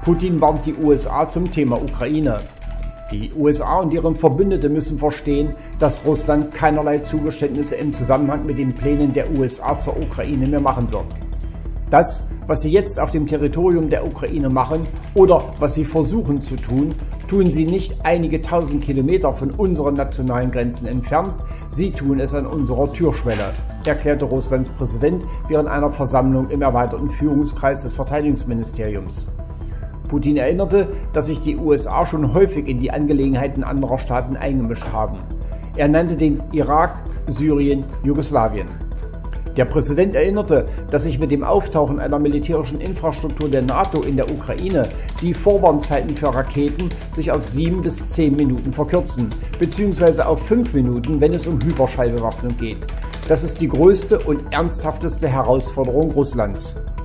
Putin warnt die USA zum Thema Ukraine. Die USA und ihre Verbündeten müssen verstehen, dass Russland keinerlei Zugeständnisse im Zusammenhang mit den Plänen der USA zur Ukraine mehr machen wird. Das, was sie jetzt auf dem Territorium der Ukraine machen oder was sie versuchen zu tun, tun sie nicht einige tausend Kilometer von unseren nationalen Grenzen entfernt, sie tun es an unserer Türschwelle, erklärte Russlands Präsident während einer Versammlung im erweiterten Führungskreis des Verteidigungsministeriums. Putin erinnerte, dass sich die USA schon häufig in die Angelegenheiten anderer Staaten eingemischt haben. Er nannte den Irak, Syrien, Jugoslawien. Der Präsident erinnerte, dass sich mit dem Auftauchen einer militärischen Infrastruktur der NATO in der Ukraine die Vorwarnzeiten für Raketen sich auf 7 bis 10 Minuten verkürzen, beziehungsweise auf 5 Minuten, wenn es um Hyperschallbewaffnung geht. Das ist die größte und ernsthafteste Herausforderung Russlands.